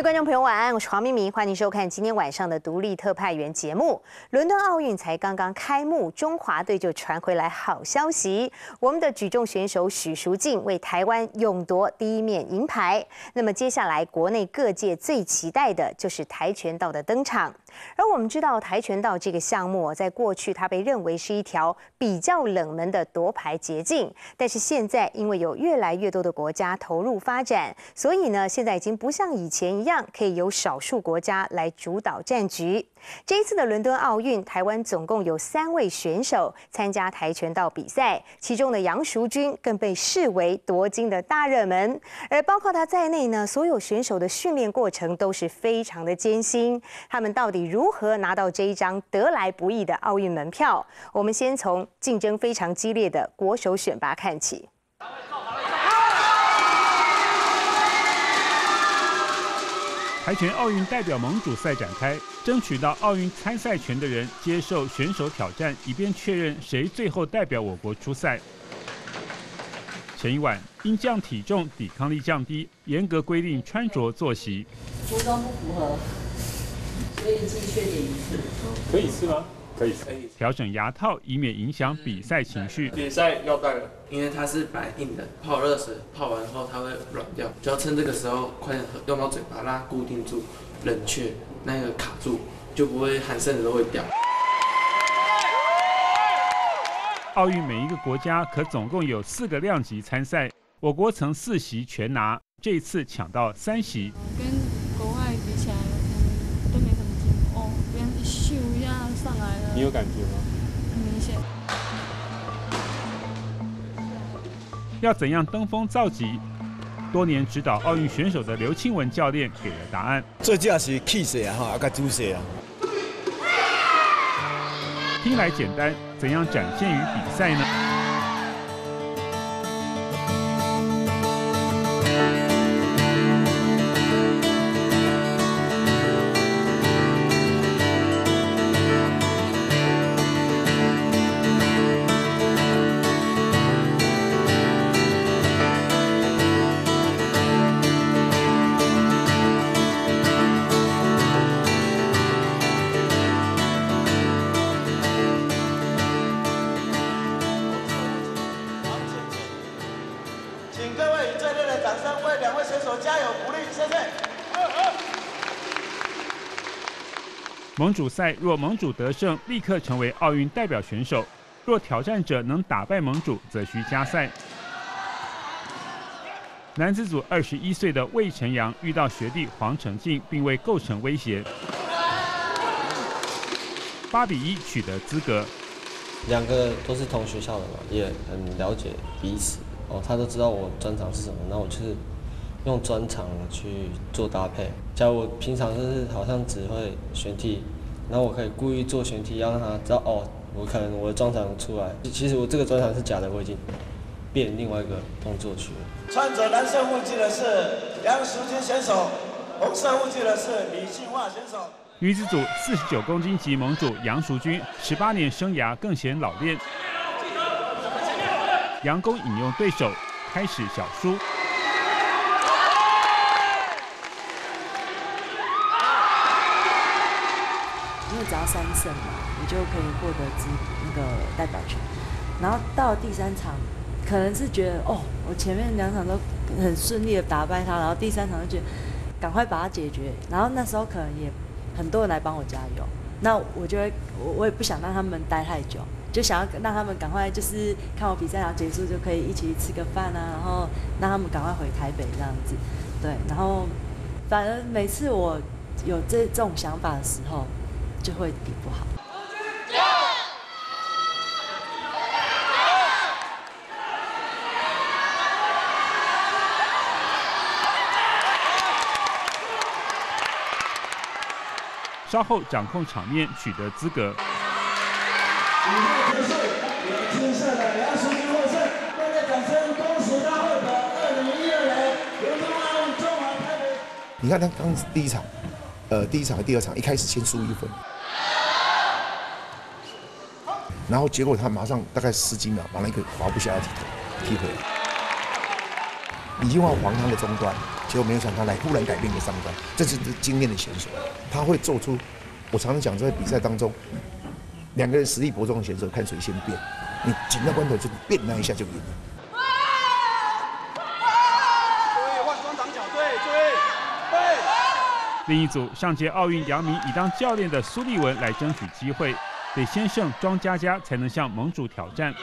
位观众朋友，晚安，我是黄明明，欢迎收看今天晚上的独立特派员节目。伦敦奥运才刚刚开幕，中华队就传回来好消息，我们的举重选手许淑净为台湾勇夺第一面银牌。那么接下来，国内各界最期待的就是跆拳道的登场。而我们知道，跆拳道这个项目在过去它被认为是一条比较冷门的夺牌捷径，但是现在因为有越来越多的国家投入发展，所以呢，现在已经不像以前一样可以由少数国家来主导战局。这一次的伦敦奥运，台湾总共有3位选手参加跆拳道比赛，其中的杨淑君更被视为夺金的大热门。而包括他在内呢，所有选手的训练过程都是非常的艰辛。他们到底如何拿到这一张得来不易的奥运门票？我们先从竞争非常激烈的国手选拔看起。 跆拳奥运代表盟主赛展开，争取到奥运参赛权的人接受选手挑战，以便确认谁最后代表我国出赛。前一晚，因降体重抵抗力降低，严格规定穿着作息。 服装不符合，所以记缺点1次。 可以吃吗？可以。调整牙套，以免影响比赛情绪。 比赛要戴了，因为它是白硬的，泡热水，泡完后它会软掉，就要趁这个时候快点用到嘴巴，让它固定住，冷却那个卡住，就不会含甚至都会掉。 奥运每一个国家可总共有4个量级参赛，我国曾4席全拿，这一次抢到3席。 跟国外比起来，都没什么进步哦，别人一咻一下上来了。 你有感觉吗？ 很明显。 要怎样登峰造极？多年指导奥运选手的刘庆文教练给了答案。 最主要是气势啊，哈，甲姿势啊。 听来简单，怎样展现于比赛呢？ 请各位以最热烈的掌声为2位选手加油鼓励，谢谢。 盟主赛若盟主得胜，立刻成为奥运代表选手；若挑战者能打败盟主，则需加赛。男子组21岁的魏晨阳遇到学弟黄成进，并未构成威胁，8比1取得资格。 2个都是同学校的嘛，也很了解彼此。他都知道我专长是什么，那我就是用专长去做搭配。假如我平常就是好像只会旋踢，然后我可以故意做旋踢，要让他知道我可能我的专长出来。其实我这个专长是假的，我已经变另外一个动作去了。 穿着蓝色护具的是杨淑君选手，红色护具的是李庆化选手。 女子组49公斤级盟主杨淑君，18年生涯更显老练。杨公引用对手，开始小输。 因为只要3胜嘛，你就可以获得那个代表权。然后到了第3场，可能是觉得我前面2场都很顺利的打败他，然后第3场就觉得赶快把它解决。然后那时候可能也很多人来帮我加油，那我就会我也不想让他们待太久。就想要让他们赶快就是看我比赛，然后结束就可以一起吃个饭啊，然后让他们赶快回台北这样子。对，然后反而每次我有这种想法的时候，就会比不好。 稍后掌控场面，取得资格。 结束，有金色的杨淑君获胜，热烈掌声恭喜他获得2012年伦敦奥运中华台北。 你看他刚第一场和第2场一开始先输1分，然后结果他马上大概10几秒把那个滑不下的踢回来，已经往黄汤的中段， 结果没有想到他来忽然改变一个三观，这是经验的选手，他会做出。我常常讲，在比赛当中，两个人实力伯仲的选手，看谁先变。你紧到关头就变那一下就赢了。 另一组上届奥运扬名已当教练的苏立文来争取机会，得先胜庄佳佳才能向盟主挑战。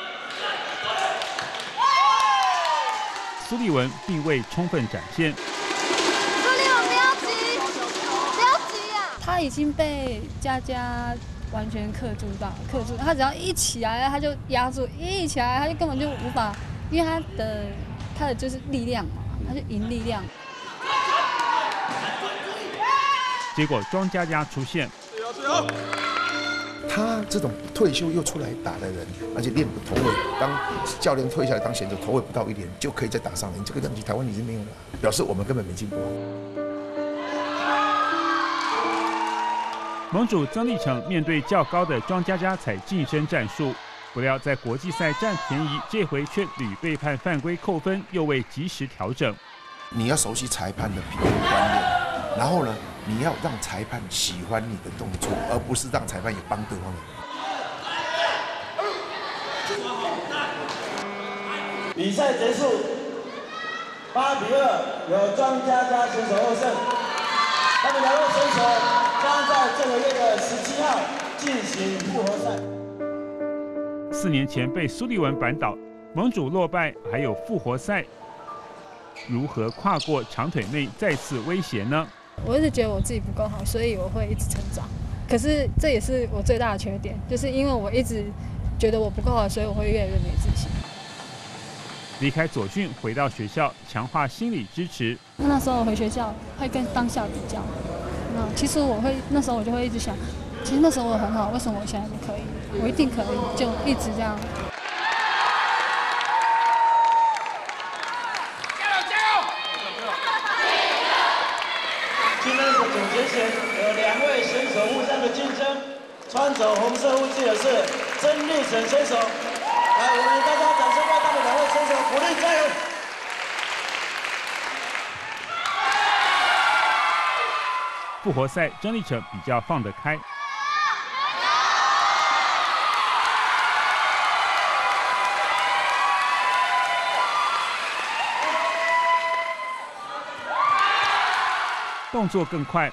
苏立文并未充分展现。 苏立文不要急，不要急啊！他已经被佳佳完全克住，他只要一起来他就压住，一起来他就根本就无法，因为他的就是力量嘛，他就赢力量。 结果庄佳佳出现， 他这种退休又出来打的人，而且练头尾，当教练退下来当选手，头尾不到1年就可以再打上来，这个量级台湾已经没有了，表示我们根本没进步。 盟主曾立成面对较高的庄佳佳采晋升战术，不料在国际赛占便宜，这回却屡被判犯规扣分，又未及时调整。 你要熟悉裁判的评估观念，然后呢，你要让裁判喜欢你的动作，而不是让裁判也帮对方的。 比赛结束，8比2，由庄佳佳选手获胜。他们2位选手将在这个月的17号进行复活赛。 4年前被苏立文扳倒，盟主落败，还有复活赛。如何跨过长腿妹再次威胁呢？ 我一直觉得我自己不够好，所以我会一直成长。可是这也是我最大的缺点，就是因为我一直觉得我不够好，所以我会越来越没自信。 离开左训，回到学校，强化心理支持。 那时候我回学校会跟当下比较。其实那时候我就会一直想，其实那时候我很好，为什么我现在不可以？我一定可以，就一直这样。 今天的总决赛有2位选手互相的竞争，穿着红色护具的是曾立成选手。来，我们大家掌声为他们2位选手鼓励加油！ 复活赛，曾立成比较放得开。动作更快，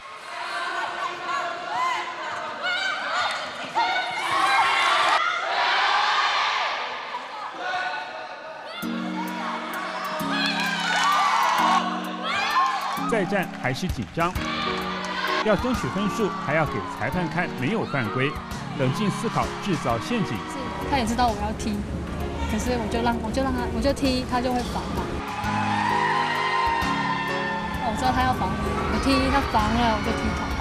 再战还是紧张，要争取分数，还要给裁判看没有犯规，冷静思考，制造陷阱。 他也知道我要踢，可是我就踢，他就会防嘛。我知道他要防我踢，他防了我就踢他。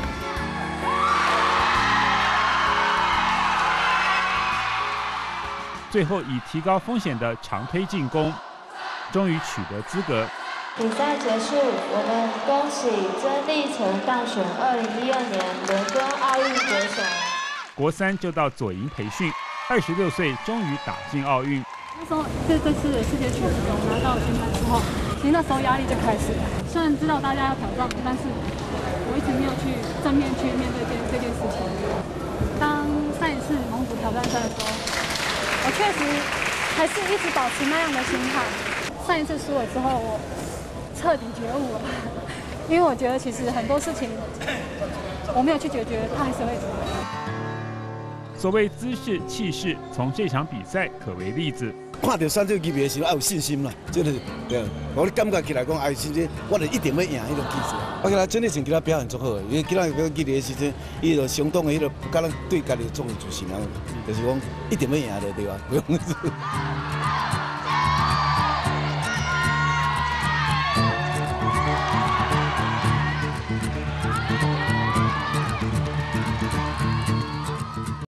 最后以提高风险的长推进攻，终于取得资格。 比赛结束，我们恭喜曾立成当选2012年伦敦奥运选手。 国3就到左营培训，26岁终于打进奥运。 那时候这次的世界选手拿到金牌之后，其实那时候压力就开始了。虽然知道大家要挑战我，但是我一直没有去正面去面对这件事情。当上一次盟主挑战赛的时候，我确实还是一直保持那样的心态。上一次输了之后，我彻底觉悟了，因为我觉得其实很多事情我没有去解决，它还是会怎么样。 所谓姿势气势，从这场比赛可为例子。 看到选手级别的时候，要有信心啦，这个对。我感觉起来讲，有信心，我就一定要赢迄个比赛。我觉得曾立成今仔表现足好的，因为今仔个记的时阵，伊就相当的迄个，甲咱对家己种的自信啊，就是讲一定要赢的对吧？不用。